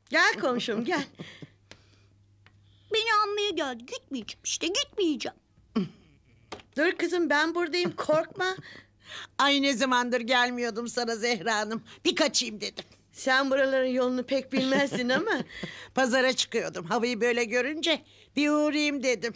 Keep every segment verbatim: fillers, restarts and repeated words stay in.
Gel komşum gel. Beni almaya geldi. Gitmeyeceğim işte gitmeyeceğim. Dur kızım ben buradayım korkma. Ay ne zamandır gelmiyordum sana Zehra Hanım. Bir kaçayım dedim. Sen buraların yolunu pek bilmezdin ama. Pazara çıkıyordum. Havayı böyle görünce bir uğrayayım dedim.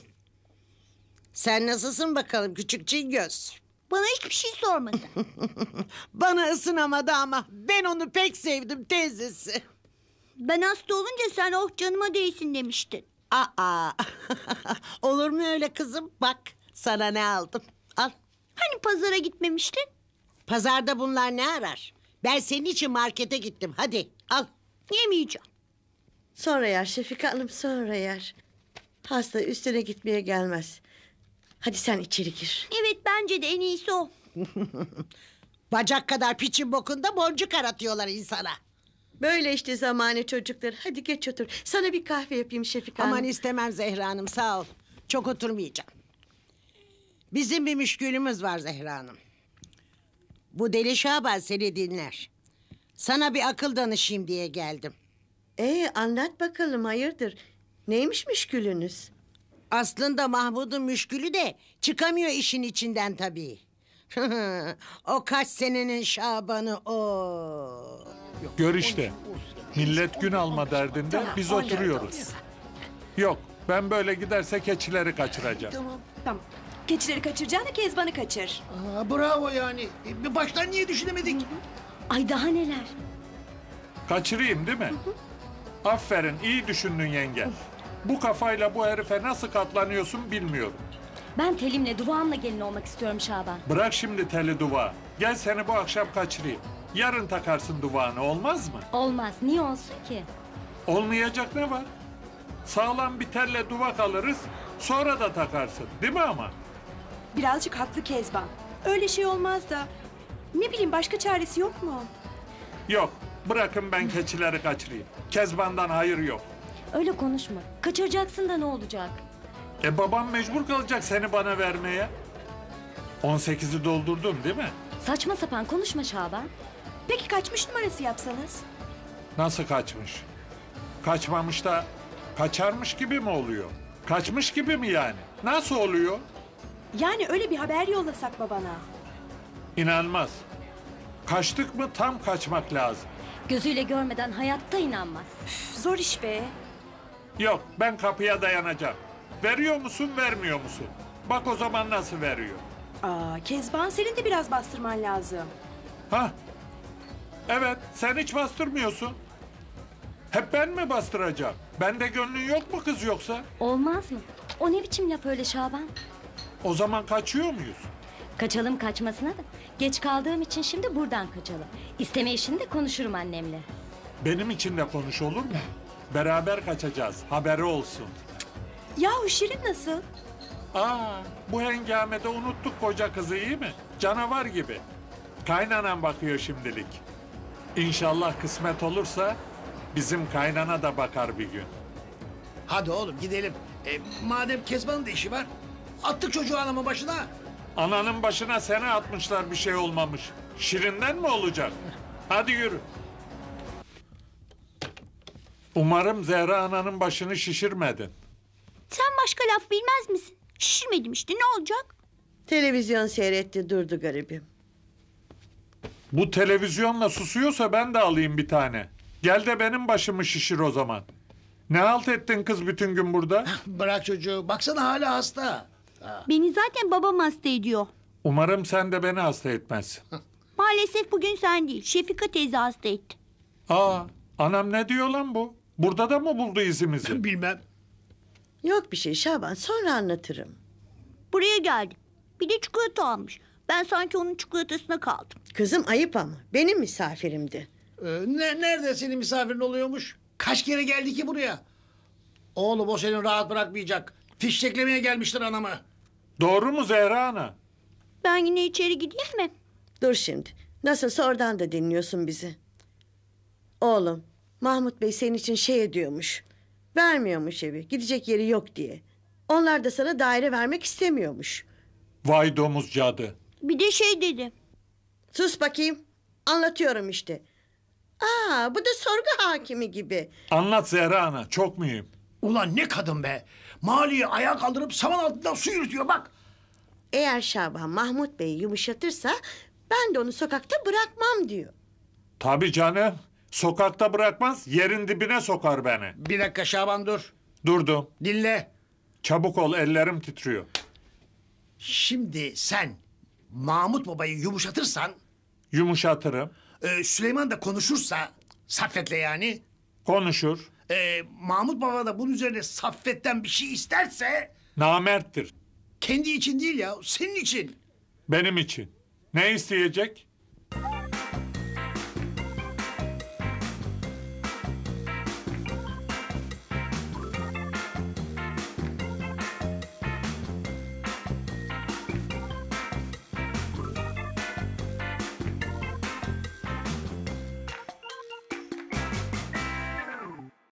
Sen nasılsın bakalım küçük cingöz? Bana hiçbir şey sormadı. Bana ısınamadı ama ben onu pek sevdim teyzesi. Ben hasta olunca sen oh canıma değsin demiştin. Aa, olur mu öyle kızım? Bak sana ne aldım. Al. Hani pazara gitmemiştin? Pazarda bunlar ne arar? Ben senin için markete gittim. Hadi al. Yemeyeceğim. Sonra yer Şefika Hanım sonra yer. Hasta üstüne gitmeye gelmez. Hadi sen içeri gir. Evet bence de en iyisi o. Bacak kadar piçin bokunda boncuk aratıyorlar insana. Böyle işte zamane çocuklar. Hadi geç otur. Sana bir kahve yapayım Şefika Hanım. Aman istemem Zehra Hanım sağ ol. Çok oturmayacağım. Bizim bir müşkülümüz var Zehra Hanım. Bu Deli Şaban seni dinler. Sana bir akıl danışayım diye geldim. Ee, anlat bakalım hayırdır? Neymiş müşkülünüz? Aslında Mahmud'un müşkülü de çıkamıyor işin içinden tabii. O kaç senenin Şaban'ı o. Gör işte. Millet gün alma derdinde biz oturuyoruz. Yok ben böyle giderse keçileri kaçıracağım. Tamam. Keçileri kaçıracağına Kezban'ı kaçır. Aa, bravo yani. Bir baştan niye düşünemedik? Ay daha neler. Kaçırayım değil mi? Aferin iyi düşündün yenge. Bu kafayla bu herife nasıl katlanıyorsun bilmiyorum. Ben telimle duvağımla gelin olmak istiyorum Şaban. Bırak şimdi teli duvağı. Gel seni bu akşam kaçırayım. Yarın takarsın duvağını olmaz mı? Olmaz. Niye olsun ki? Olmayacak ne var? Sağlam bir telle duvak alırız sonra da takarsın değil mi ama? Birazcık haklı Kezban. Öyle şey olmaz da. Ne bileyim başka çaresi yok mu? Yok bırakın ben keçileri kaçırayım. Kezban'dan hayır yok. Öyle konuşma. Kaçıracaksın da ne olacak? E babam mecbur kalacak seni bana vermeye. on sekizi doldurdum değil mi? Saçma sapan konuşma Şaban. Peki kaçmış numarası yapsanız? Nasıl kaçmış? Kaçmamış da kaçarmış gibi mi oluyor? Kaçmış gibi mi yani? Nasıl oluyor? Yani öyle bir haber yollasak babana. İnanmaz. Kaçtık mı tam kaçmak lazım. Gözüyle görmeden hayatta inanmaz. Zor iş be. Yok ben kapıya dayanacağım. Veriyor musun vermiyor musun? Bak o zaman nasıl veriyor. Aa, Kezban senin de biraz bastırman lazım. Ha? Evet sen hiç bastırmıyorsun. Hep ben mi bastıracağım? Bende gönlün yok mu kız yoksa? Olmaz mı? O ne biçim laf öyle Şaban? O zaman kaçıyor muyuz? Kaçalım kaçmasına da. Geç kaldığım için şimdi buradan kaçalım. İsteme işini de konuşurum annemle. Benim için de konuş olur mu? Beraber kaçacağız. Haberi olsun. Yahu Şirin nasıl? Aa, bu hengamede unuttuk koca kızı iyi mi? Canavar gibi. Kaynanan bakıyor şimdilik. İnşallah kısmet olursa bizim kaynana da bakar bir gün. Hadi oğlum gidelim. E, madem Kezban'ın da işi var. Attık çocuğu anamın başına. Ananın başına sene atmışlar bir şey olmamış. Şirinden mi olacak? Hadi yürü. Umarım Zehra ananın başını şişirmedin. Sen başka laf bilmez misin? Şişirmedim işte ne olacak? Televizyon seyretti durdu garibim. Bu televizyonla susuyorsa ben de alayım bir tane. Gel de benim başımı şişir o zaman. Ne halt ettin kız bütün gün burada? Bırak çocuğu. Baksana hala hasta. Beni zaten babam hasta ediyor. Umarım sen de beni hasta etmezsin. Maalesef bugün sen değil. Şefika teyze hasta etti. Aa, anam ne diyor lan bu? Burada da mı buldu izimizi? Bilmem. Yok bir şey Şaban sonra anlatırım. Buraya geldim. Bir de çikolata almış. Ben sanki onun çikolatasına kaldım. Kızım ayıp ama benim misafirimdi. Ee, ne, nerede senin misafirin oluyormuş? Kaç kere geldi ki buraya? Oğlum o seni rahat bırakmayacak. Fişeklemeye gelmiştir anamı. Doğru mu Zehra ana? Ben yine içeri gideyim mi? Dur şimdi. Nasılsa oradan da dinliyorsun bizi. Oğlum, Mahmut Bey senin için şey ediyormuş. Vermiyormuş evi, gidecek yeri yok diye. Onlar da sana daire vermek istemiyormuş. Vay domuz cadı. Bir de şey dedi. Sus bakayım. Anlatıyorum işte. Aa, bu da sorgu hakimi gibi. Anlat Zehra Ana, çok mühim. Ulan ne kadın be. Mali'yi ayağa kaldırıp saman altından su yürütüyor bak. Eğer Şaban Mahmut Bey'i yumuşatırsa ben de onu sokakta bırakmam diyor. Tabii canım. Sokakta bırakmaz, yerin dibine sokar beni. Bir dakika Şaban dur. Durdum. Dinle. Çabuk ol, ellerim titriyor. Şimdi sen Mahmut Baba'yı yumuşatırsan... Yumuşatırım. e, Süleyman da konuşursa... Saffet'le yani... Konuşur. e, Mahmut Baba da bunun üzerine Saffet'ten bir şey isterse... Namerttir. Kendi için değil ya, senin için. Benim için. Ne isteyecek?